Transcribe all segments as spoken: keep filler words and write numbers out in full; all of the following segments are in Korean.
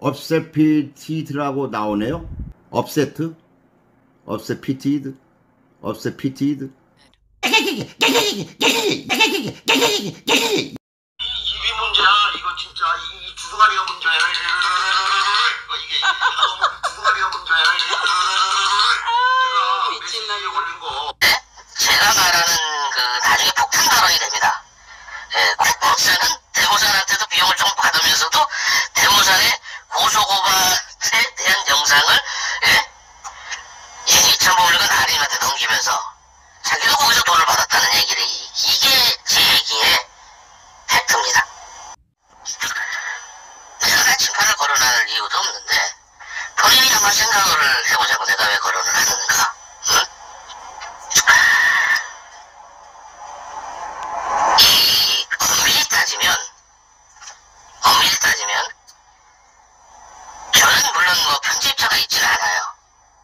업세피티드라고 나오네요. 업세트? 업세피티드? 업세피티드? 입이 문제야. 이거 진짜 이 주둥아리가 문제야. 이거 이게 주둥아리가 문제야. 제가 메시지에 올린 거. 네? 제가 말하는 그 나중에 폭탄 발언이 됩니다. 예, 국방사는 대모산한테도 비용을 좀 받으면서도 대모산의 고소고발에 대한 영상을 예? 이천 불간 아림한테 넘기면서 자기도 거기서 돈을 받았다는 얘기를 이게 제 얘기의 팩트입니다. 내가 나침판을 거론할 이유도 없는데 본인이 한번 생각을 해보자고. 내가 왜 거론을 하는가? 응? 이 엄밀히 따지면 엄밀히 따지면 저는 물론 뭐 편집자가 있지는 않아요.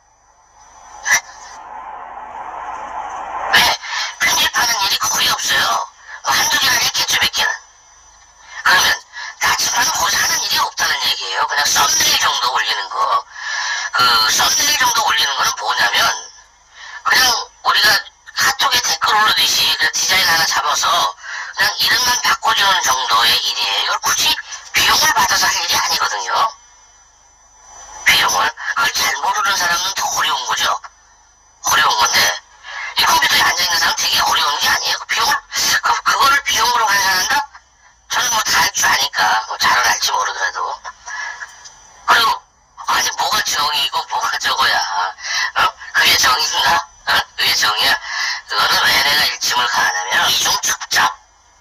왜? 편집하는 일이 거의 없어요. 뭐 한두 개는 했겠죠, 몇 개는. 그러면 나침판은 거기서 하는 일이 없다는 얘기예요. 그냥 썸네일 정도 올리는 거. 그 썸네일 정도 올리는 거는 뭐냐면 그냥 우리가 카톡에 댓글 올리듯이 그 디자인 하나 잡아서 그냥 이름만 바꿔주는 정도의 일이에요. 이걸 굳이 비용을 받아서 할 일이 아니거든요. 비용을. 그걸 잘 모르는 사람은 더 어려운 거죠. 어려운 건데 이 컴퓨터에 앉아있는 사람은 되게 어려운 게 아니에요. 그 비용을, 그, 그거를 비용으로 환산한다? 저는 뭐 다 할 줄 아니까, 뭐 잘은 알지 모르더라도. 그리고, 아니, 뭐가 정이고, 뭐가 저거야. 어? 그게 정인가? 어? 그게 정이야? 그거는 왜 내가 일침을 가하냐면, 이중첩잡.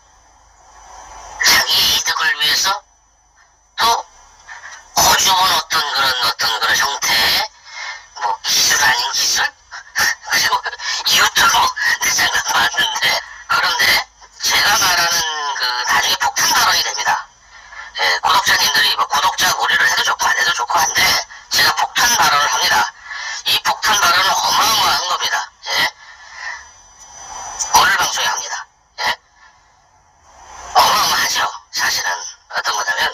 자기 이득을 위해서, 또, 고주운 어떤 그런, 어떤 그런 형태의, 뭐, 기술 아닌 기술? 그리고 유튜브 내 생각 맞는데 그런데 제가 말하는 그 나중에 폭탄 발언이 됩니다. 예, 구독자님들이 뭐 구독자 무료를 해도 좋고 안 해도 좋고 한데 제가 폭탄 발언을 합니다. 이 폭탄 발언은 어마어마한 겁니다. 예, 오늘 방송에 합니다. 예, 어마어마하죠. 사실은 어떤 거냐면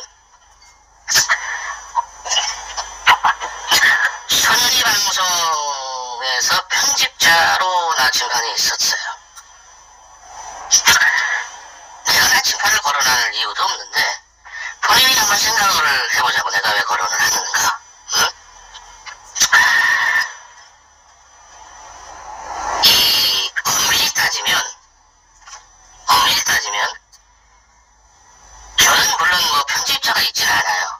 선리 방송에서 편집자로 나침판이 있었어요. 내가 나침판을 거론할 이유도 없는데 본인이 한번 생각을 해보자고. 내가 왜 거론을 하는가? 응? 이 엄밀히 따지면 엄밀히 따지면 저는 물론 뭐 편집자가 있지는 않아요.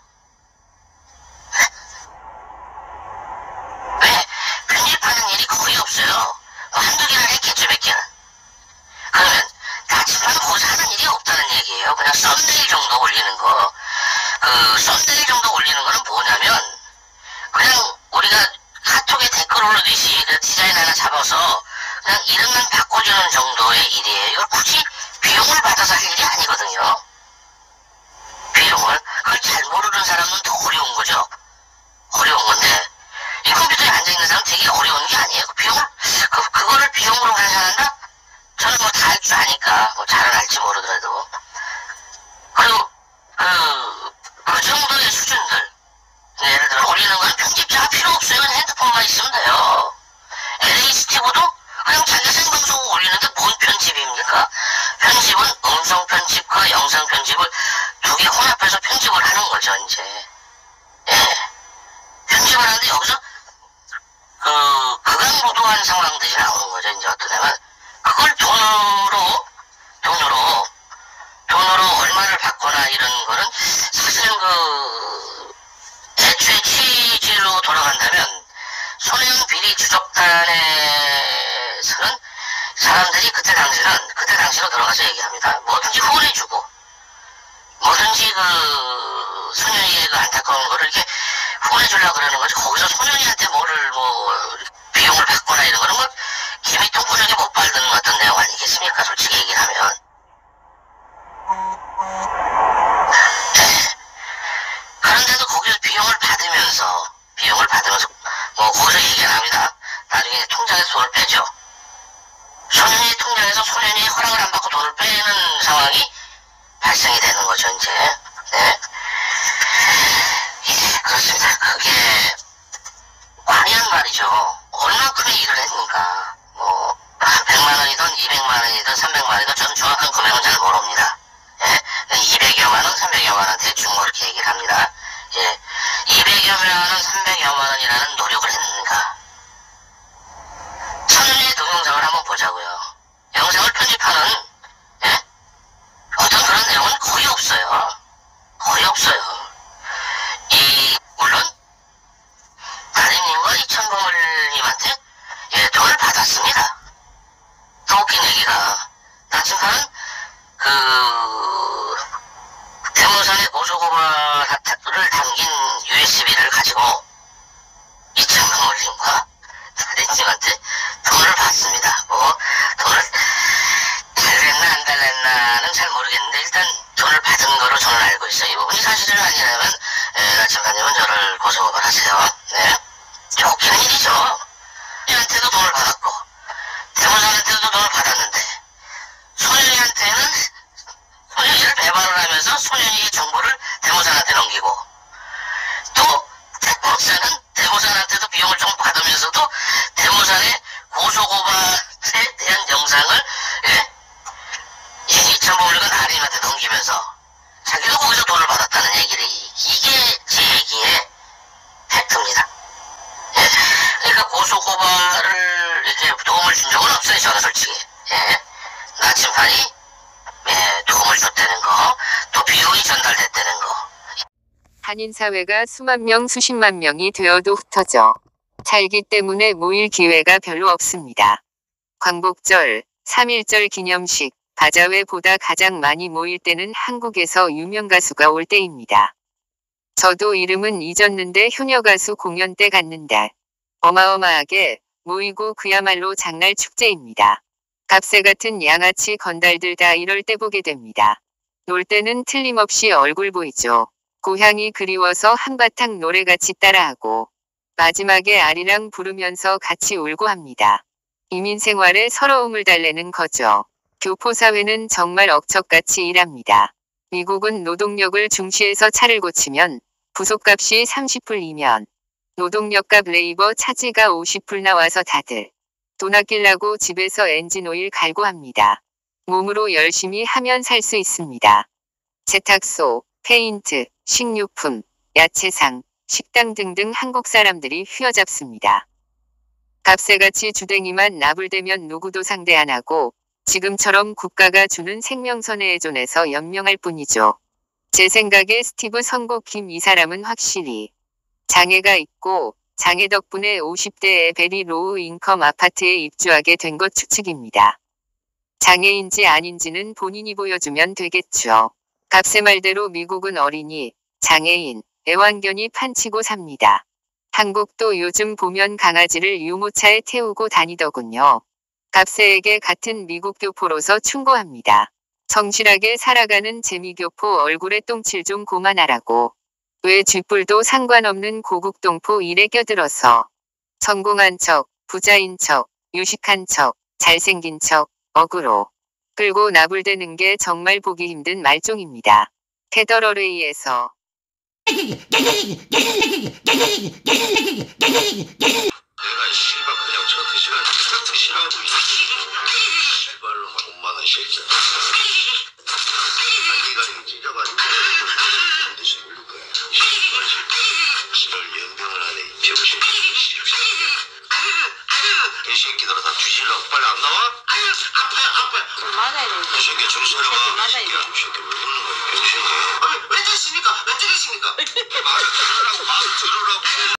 왜? 편집하는 일이 거의 없어요. 뭐 한두 개는 했겠죠, 몇 개는. 그러면 나침판은 거기서 하는 일이 없다는 얘기예요. 그냥 썸네일 정도 올리는 거. 그 썸네일 정도 올리는 거는 뭐냐면 그냥 우리가 카톡에 댓글 올리듯이 그 디자인 하나 잡아서 그냥 이름만 바꿔주는 정도의 일이에요. 이걸 굳이 비용을 받아서 할 일이 아니거든요. 비용을. 그걸 잘 모르는 사람은 더 어려운 거죠. 어려운 건데 이 컴퓨터에 앉아있는 사람은 되게 어려운 게 아니에요. 그 비용을, 그, 그거를 비용으로 환산한다? 저는 뭐 다 할 줄 아니까, 뭐 잘은 알지 모르더라도. 그리고, 그, 그 정도의 수준들. 예를 들어, 올리는 건 편집자가 필요 없어요. 그냥 핸드폰만 있으면 돼요. 엘에이 스티브도 그냥 자기 생방송 올리는데 뭔 편집입니까? 편집은 음성 편집과 영상 편집을 두 개 혼합해서 편집을 하는 거죠, 이제. 예. 편집을 하는데 여기서 그 극악무도한 상황들이 나오는 거죠. 이제 어떠냐면 그걸 돈으로 돈으로 돈으로 얼마를 받거나 이런 거는 사실은 그 애초에 취지로 돌아간다면 손해용 비리 추적단에서는 사람들이 그때 당시는 그때 당시로 돌아가서 얘기합니다. 뭐든지 후원해주고 뭐든지 그 소년이의 그 안타까운 거를 이렇게 후원해주려고 그러는 거지. 거기서 소년이한테 뭐를 뭐 비용을 받거나 이런 거는 뭐 김이 똥구멍에 못 밟는 어떤 내용 아니겠습니까? 솔직히 얘기를 하면. 네. 그런데도 거기서 비용을 받으면서 비용을 받으면서 뭐 거기서 얘기를 합니다. 나중에 통장에서 돈을 빼죠. 소년이 통장에서 소년이 허락을 안 받고 돈을 빼는 상황이 발생이 되는 거죠, 이제. 네. 예. 하세요. 네. 좀 웃기는 일이죠. 소년이한테도 돈을 받았고, 대모사한테도 돈을 받았는데, 소년이한테는 소년이를 배반을 하면서 소년이의 정보를 대모사한테 넘기고, 또 대모사는 대모사한테도 비용을 좀 받으면서도 대모사의 고소고발에 대한 영상을 예? 이천법률관 아림한테 넘기면서 자기도 거기서 돈을 받았다는 얘기를 이게 제 얘기의 팩트입니다. 예? 그러니까 고소고발을 이렇게 도움을 준 적은 없어요. 저는 솔직히 예? 나침반이 예, 도움을 줬다는 거, 또 비용이 전달됐다는 거. 한인사회가 수만 명 수십만 명이 되어도 흩어져 살기 때문에 모일 기회가 별로 없습니다. 광복절, 삼일절 기념식, 바자회보다 가장 많이 모일 때는 한국에서 유명 가수가 올 때입니다. 저도 이름은 잊었는데 효녀 가수 공연 때 갔는데 어마어마하게 모이고 그야말로 장날 축제입니다. 값새 같은 양아치 건달들 다 이럴 때 보게 됩니다. 놀 때는 틀림없이 얼굴 보이죠. 고향이 그리워서 한바탕 노래같이 따라하고 마지막에 아리랑 부르면서 같이 울고 합니다. 이민생활에 서러움을 달래는 거죠. 교포사회는 정말 억척같이 일합니다. 미국은 노동력을 중시해서 차를 고치면 부속값이 삼십 불이면 노동력값 레이버 차지가 오십 불 나와서 다들 돈 아끼려고 집에서 엔진오일 갈고 합니다. 몸으로 열심히 하면 살 수 있습니다. 세탁소, 페인트, 식료품, 야채상, 식당 등등 한국 사람들이 휘어잡습니다. 값새같이 주댕이만 나불대면 누구도 상대 안 하고 지금처럼 국가가 주는 생명선에 애존해서 연명할 뿐이죠. 제 생각에 스티브 선곡 김 이 사람은 확실히 장애가 있고 장애 덕분에 오십 대에 베리 로우 인컴 아파트에 입주하게 된 것 추측입니다. 장애인지 아닌지는 본인이 보여주면 되겠죠. 값새 말대로 미국은 어린이, 장애인, 애완견이 판치고 삽니다. 한국도 요즘 보면 강아지를 유모차에 태우고 다니더군요. 값새에게 같은 미국 교포로서 충고합니다. 성실하게 살아가는 재미교포 얼굴에 똥칠 좀 그만하라고. 왜 쥐뿔도 상관없는 고국 동포 일에 껴들어서 성공한 척, 부자인 척, 유식한 척, 잘생긴 척, 어그로 끌고 나불대는 게 정말 보기 힘든 말종입니다. 페더러레이에서 내가 씨발 그냥 쳐 드시라 쳐 드시라고 씨발로 오만원 실자 자기가 찢어가지고 반드시 울릴 거야 씨발 씨발 연병을 하네 이 병신 이 새끼들아 다 뒤질라고 빨리 안 나와? 아유 아파요 아파요 좀 맞아야 돼 이 새끼 정신 차려봐 이 새끼야 이 새끼 왜 웃는 거야 병신이 왜 때리십니까 왜 때리십니까 말 들으라고 말 들으라고